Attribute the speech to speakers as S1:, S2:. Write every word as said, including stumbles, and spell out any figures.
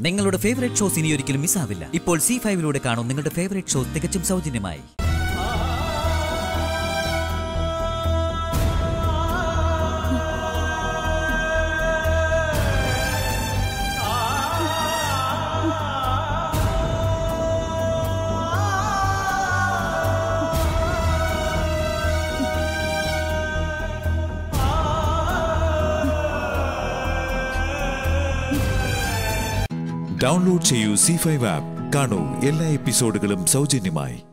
S1: നിങ്ങളുടെ favourite shows ഇനി ഒരിക്കലും മിസ്സാവില്ല. ഇപ്പോൾ സി ഫൈവിലൂടെ കാണും നിങ്ങളുടെ ഫേവറേറ്റ് ഷോ തികച്ചും സൗജന്യമായി.
S2: ഡൗൺലോഡ് ചെയ്യൂ സി ഫൈവ് ആപ്പ്. കാണൂ എല്ലാ എപ്പിസോഡുകളും സൗജന്യമായി.